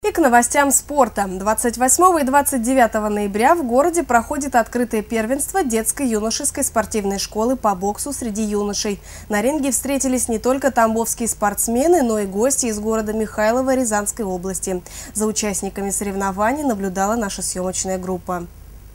И к новостям спорта. 28 и 29 ноября в городе проходит открытое первенство детско-юношеской спортивной школы по боксу среди юношей. На ринге встретились не только тамбовские спортсмены, но и гости из города Михайлова Рязанской области. За участниками соревнований наблюдала наша съемочная группа.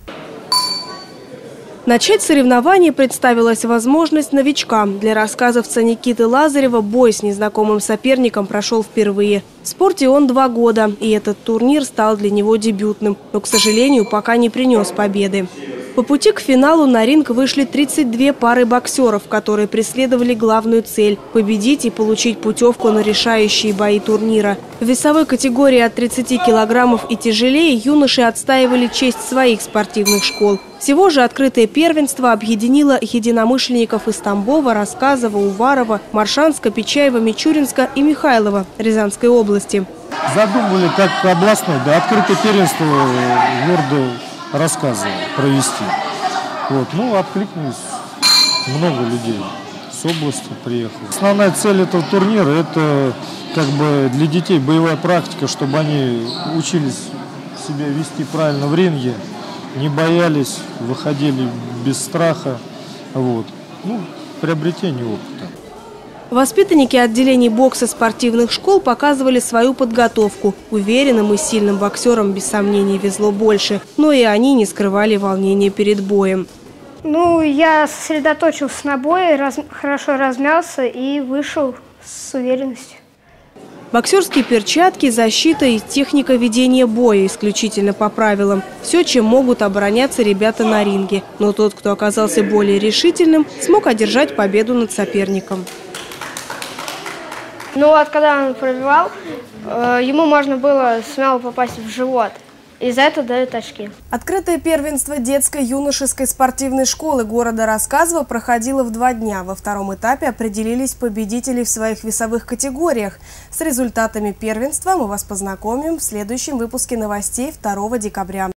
Начать соревнования представилась возможность новичкам. Для рассказовца Никиты Лазарева бой с незнакомым соперником прошел впервые. В спорте он 2 года, и этот турнир стал для него дебютным, но, к сожалению, пока не принес победы. По пути к финалу на ринг вышли 32 пары боксеров, которые преследовали главную цель – победить и получить путевку на решающие бои турнира. В весовой категории от 30 килограммов и тяжелее юноши отстаивали честь своих спортивных школ. Всего же открытое первенство объединило единомышленников из Тамбова, Рассказова, Уварова, Моршанска, Печаева, Мичуринска и Михайлова Рязанской области. Задумывали как областное, открытое первенство города Рассказова провести. Откликнулись много людей с области приехало. Основная цель этого турнира – это для детей боевая практика, чтобы они учились себя вести правильно в ринге, не боялись, выходили без страха. Приобретение опыта. Воспитанники отделений бокса спортивных школ показывали свою подготовку. Уверенным и сильным боксерам без сомнений везло больше, но и они не скрывали волнения перед боем. Я сосредоточился на бое, хорошо размялся и вышел с уверенностью. Боксерские перчатки, защита и техника ведения боя исключительно по правилам. Все, чем могут обороняться ребята на ринге. Но тот, кто оказался более решительным, смог одержать победу над соперником. Когда он пробивал, ему можно было смело попасть в живот. И за это дают очки. Открытое первенство детско-юношеской спортивной школы города Рассказово проходило в 2 дня. Во втором этапе определились победители в своих весовых категориях. С результатами первенства мы вас познакомим в следующем выпуске новостей 2 декабря.